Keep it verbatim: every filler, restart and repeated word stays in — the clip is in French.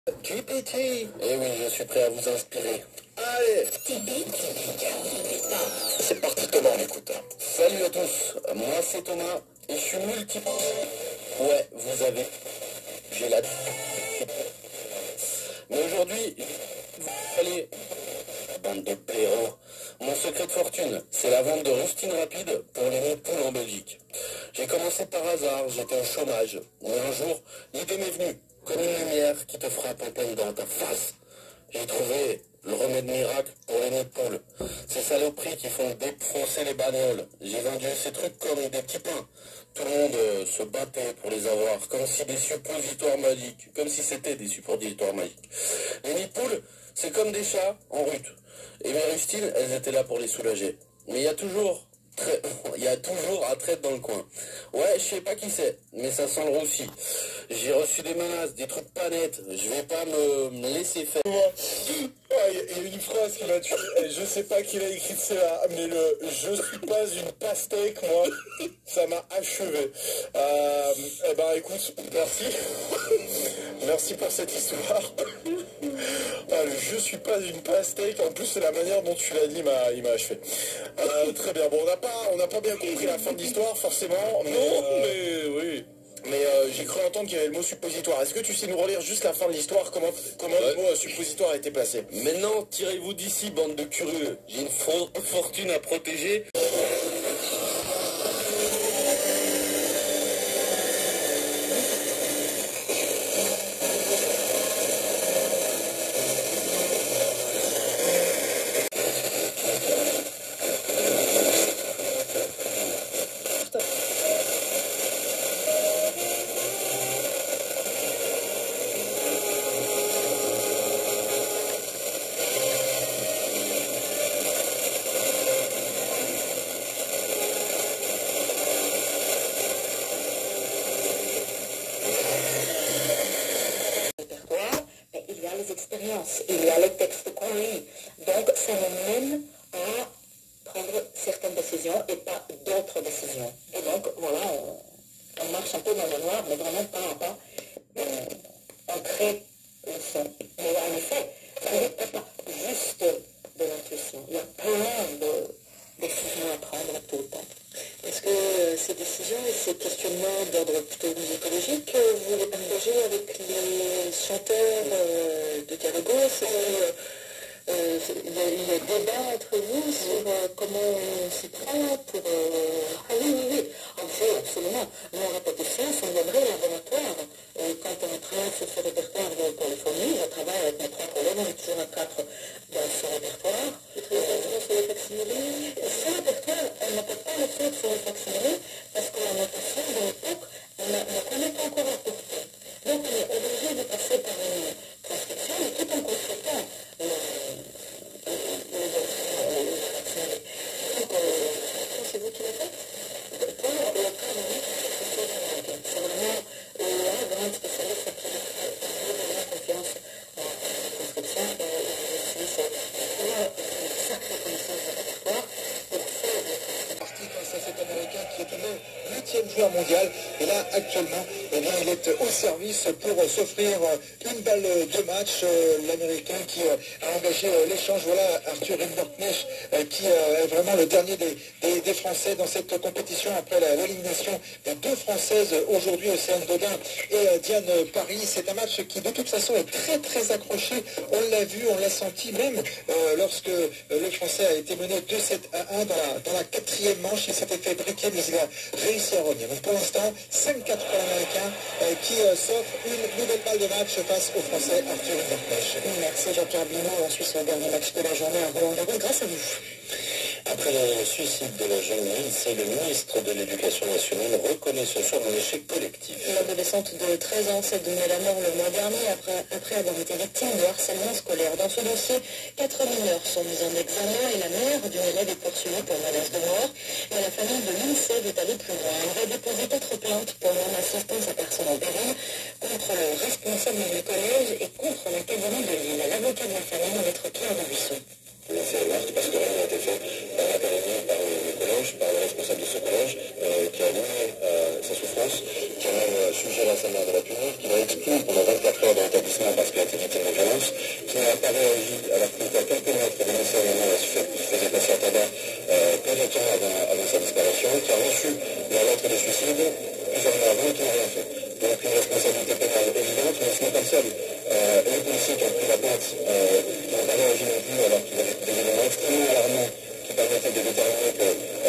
G P T. Eh oui, je suis prêt à vous inspirer. Allez. C'est parti Thomas, écoute. Salut à tous, moi c'est Thomas et je suis multiple. Ouais, vous avez... J'ai la... Mais aujourd'hui, vous allez... Bande de blaireaux. Mon secret de fortune, c'est la vente de rustines rapides pour les nids de poules en Belgique. J'ai commencé par hasard, j'étais au chômage. Mais un jour, l'idée m'est venue, comme une lumière qui te frappe en pleine dans ta face. J'ai trouvé le remède miracle pour les nids de poules. Ces saloperies qui font défoncer les bagnoles. J'ai vendu ces trucs comme des petits pains. Tout le monde euh, se battait pour les avoir, comme si des suppositoires magiques, comme si c'était des suppositoires magiques. Les nids de poules, c'est comme des chats en rut. Et mes rustines, elles étaient là pour les soulager. Mais il y a toujours... Très... Il y a toujours un traître dans le coin. Ouais, je sais pas qui c'est, mais ça sent le roussi. J'ai reçu des menaces, des trucs pas nets. Je vais pas me, me laisser faire. Il y a une phrase qui m'a tué. Je sais pas qui l'a écrit cela, mais le je suis pas une pastèque, moi, ça m'a achevé. Euh, eh ben écoute, merci. Merci pour cette histoire. Ah, le je suis pas une pastèque, en plus c'est la manière dont tu l'as dit, il m'a achevé. Euh, très bien, bon on n'a pas, on n'a pas bien compris la fin de l'histoire forcément, mais, non, euh, mais oui. Mais euh, j'ai cru entendre qu'il y avait le mot suppositoire. Est-ce que tu sais nous relire juste la fin de l'histoire, comment, comment ouais. Le mot euh, suppositoire a été placé? Maintenant, tirez-vous d'ici, bande de curieux. J'ai une for fortune à protéger. Expériences, il y a les textes qu'on lit, donc ça nous mène à prendre certaines décisions et pas d'autres décisions. Et donc voilà, on, on marche un peu dans le noir, mais vraiment pas à pas, euh, on crée le son. Mais en effet, ça n'est pas juste de l'intuition, il y a plein de décisions à prendre tout le temps. Est-ce que ces décisions et ces questionnements d'ordre plutôt musicologique, vous les partagez avec les chanteurs euh, de Garagos? euh, euh, il, y a, il y a débat entre vous sur euh, comment on s'y prend pour... Euh... Ah oui, oui, oui, en fait, absolument. Nous, en répétition, ça me donnerait un laboratoire. Euh, quand on travaille sur ce répertoire pour les fourmis, je travaille avec mes propres élèves, on est toujours à quatre dans ce répertoire. Vous travaillez sur les facsimilés? Ce répertoire, on ne peut pas le faire sur les facsimilés parce que la notation de l'époque ne connaît pas encore la portée. Donc, on est obligé de passer par une transcription, mais tout en consultant le facsimilé. Donc, c'est vous qui le faites? Pour le cas de nous, c'est vraiment la grande spécialiste qui a vraiment confiance en la transcription et je suis une sacrée connaissance de répertoire pour faire des parti face à cet Américain qui est le huitième joueur mondial et là actuellement eh bien, il est au service pour s'offrir une balle de match. L'Américain qui a engagé l'échange, voilà Arthur Rinderknecht qui est vraiment le dernier des, des, des Français dans cette compétition après l'élimination des deux Françaises aujourd'hui, Océane Dodin et Diane Paris. C'est un match qui de toute façon est très très accroché, on l'a vu, on l'a senti même euh, lorsque le Français a été mené deux sept à un dans la, dans la quatrième manche, il s'était fait briquer mais il a réussi à revenir. Donc pour l'instant cinq quatre pour l'Américain euh, qui euh, s'offre une nouvelle balle de match face au Français Arthur Rinderknecht. Merci Jean-Pierre Blimont, on suit ce dernier match de la journée à Roland-Garros grâce à vous. Après le suicide de la jeune Lindsay, le ministre de l'Éducation nationale reconnaît ce soir un échec collectif. L'adolescente de treize ans s'est donnée la mort le mois dernier après, après avoir été victime de harcèlement scolaire. Dans ce dossier, quatre mineurs sont mis en examen et la mère d'une élève est poursuivie pour menace de mort. Mais la famille de Lindsay veut aller plus loin. Elle va déposer quatre plaintes pour non-assistance à personne en péril contre le responsable du collège et contre l'académie de Lille. L'avocat de la famille, maître Pierre de Buisson. C'est marqué parce que rien n'a été fait par l'académie, par le collège, par le responsable de ce collège, euh, qui a donné euh, sa souffrance, qui a même euh, suggéré à sa mère de la punir, qui l'a exclu pendant vingt-quatre heures de l'établissement parce qu'elle a été victime de violence, qui n'a pas réagi alors qu'il était à quelques mètres de l'initialement qui faisait passer à tabac euh, peu de temps avant, avant sa disparition, qui a reçu la lettre de suicide plusieurs mois avant et qui n'a rien fait. Donc une responsabilité pénale évidente, mais ce n'est pas le seul. Euh, les policiers qui ont pris la plainte euh, n'ont pas réagi non plus alors qu'il y avait des éléments extrêmement alarmants qui permettaient de déterminer que